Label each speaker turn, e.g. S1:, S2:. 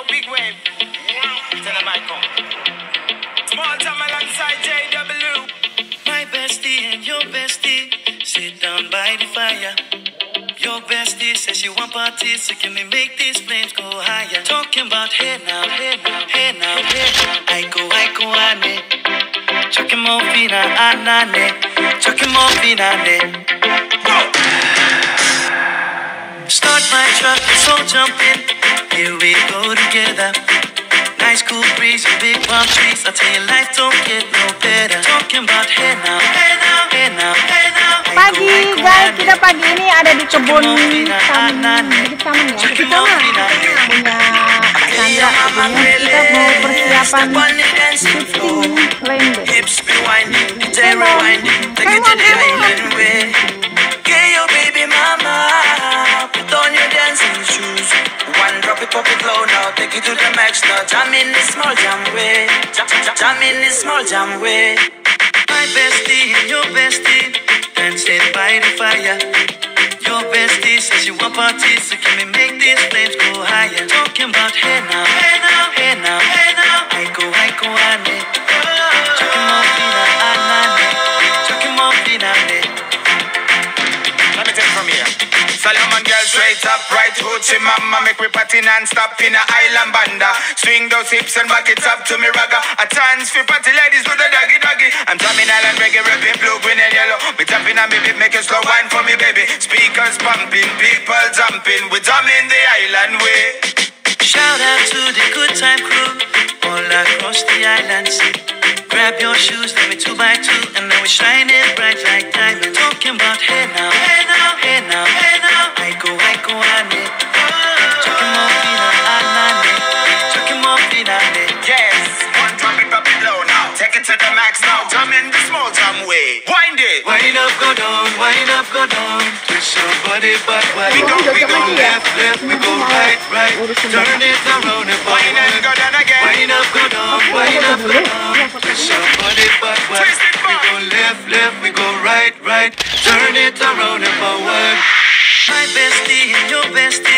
S1: big wave. Tell them I come. Small time alongside JW. My bestie and your bestie sit down by the fire. Your bestie says she want parties, so can we make these flames go higher? Talking about hey now, hey now, hey now, hey now. I go, ane. Chucking more fina, anane. Chucking more fina, ane. Start my truck, let's all jump in. Here we go together. Nice cool breeze and big palm trees. I tell you, life don't get no better. Talking about hey now, hey now, hey now, hey now.
S2: Pagi guys, kita pagi ini ada di kebun taman ya. Kebunnya Sandra. Kebunnya kita mau persiapan shifting landing.
S1: Pop it low now, take it to the max now. Jam in this small jam way. Jam in this small jam way. My bestie and your bestie dancing by the fire. Your bestie says you want parties, so can we make these flames go higher? Talking about hey now, hey now, hey now, hey now. I go, ane. Chucking more fina, anane. Chucking more fina, ane. Let me take it from here. Solomon girl straight up, right hoochie mama. Make me party non-stop in a island banda. Swing those hips and back it up to me ragga. A chance for party ladies with a doggy doggy. I'm drumming island reggae, rapping blue, green and yellow. We tapping on me beat, make a slow wine for me baby. Speakers pumping, people jumping. We drumming the island way. Shout out to the good time crew all across the island sea. Grab your shoes, let me 2x2, and now we're shining bright like diamonds. Talking about hey now, hey now, hey now, hey now. I go, ane. Chucking more fina, anane. Chucking more fina, ane. Yes, one drop it low now. Take it to the max now. Jump in the small jam way. Wind it. Wind up, go down. Wind up, go down. Twist your body back. We go left, we go right. Turn it around and wind and go down again. Wind up, go down. Wind up, go down. Twist your body back. We go left, we go right. Turn it around and forward. My bestie and your bestie